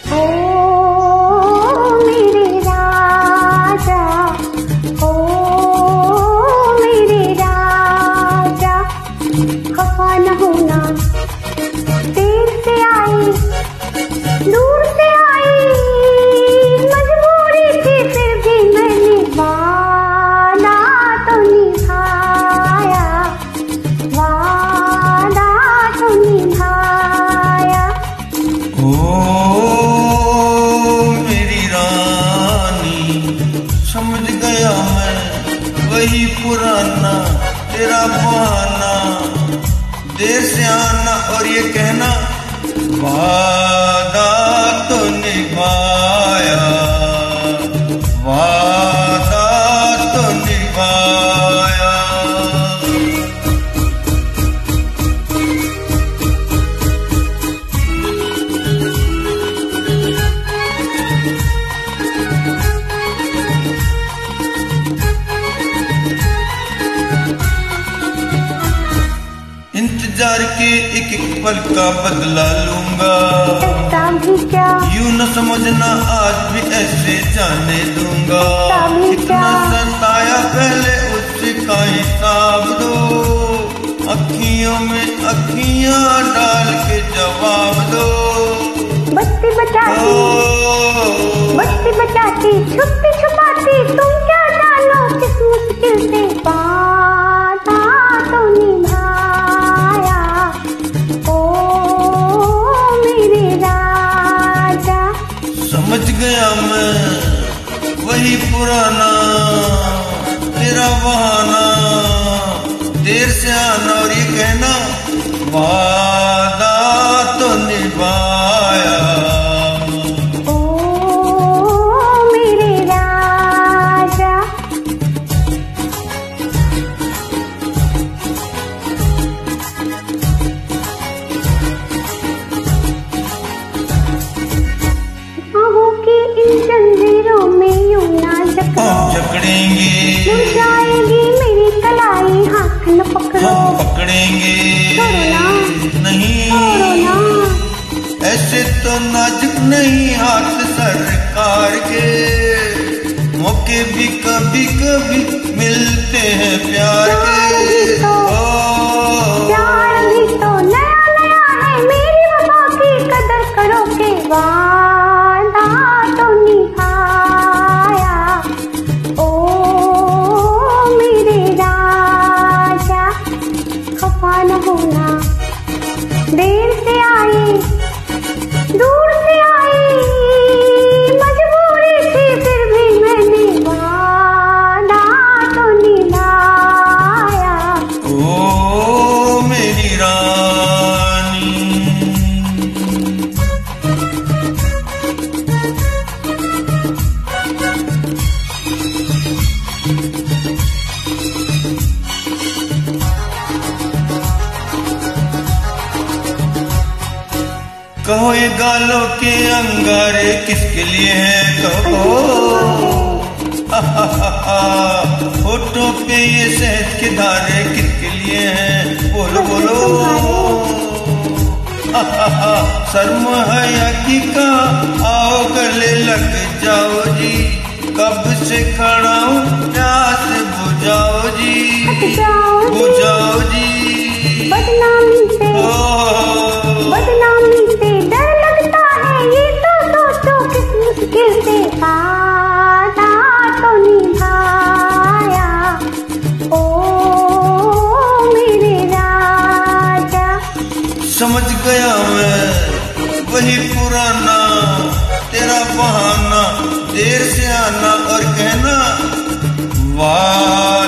ओ मेरे राजा, ओ मेरे राजा, खफा न होना, देर से आई दूर से आई, मजबूरी थी फिर भी मैंने वादा तो निभाया, वादा तो निभाया। ओ मेरी रानी, समझ गया मैं वही पुराना तेरा बहाना, देर से आना और ये कहना वादा तो निभाया, वादा तो निभाया। इंतजार के एक एक पल का बदला लूंगा, ऐसा भी क्या, यूं न समझना आज भी ऐसे जाने दूंगा। ऐसा भी क्या, कितना सताया पहले उसका हिसाब दो, अखियों में अखियां डाल के जवाब दो। बत्ती बचाती, बत्ती बचाती, छुपती छुपाती, तुम क्या जानो किस मुश्किल से वादा तो निभाया, ओ मेरे राजा। समझ गया मैं वही पुराना तेरा बहाना, देर से आना और ये कहना वादा तो निभाया। जंजीरों में यूं ना जकड़ेंगे, जुड़ जाएगी मेरी कलाई, हाथ न पकड़ो, हम पकड़ेंगे नहीं, ऐसे तो नाजुक नहीं हाथ सरकार के, मौके भी कभी कभी मिलते हैं प्यार के। प्यार भी तो नया नया है, मेरी वफा की कदर करो के वादा तो निभाया, ओ मेरे राजा। खफा न होना, देर से आई दूर से आई, मजबूरी थी फिर भी मैंने वादा तो निभाया, ओ मेरी रानी। कहो ये गालों के अंगारे किसके लिए हैं, कहो होठों पे ये शहद के धारे किसके लिए हैं, बोलो बोलो। शर्म हया की का आओ गले लग जाओ जी, कब से खड़ा हूँ प्यास बुझाओ जी, बुझाओ जी। बदनामी से डर लगता है, ये तो सोचो किस मुश्किल से वादा तो निभाया, ओ मेरे राजा। समझ गया मैं वही पुराना तेरा बहाना, देर से आना और कहना वाह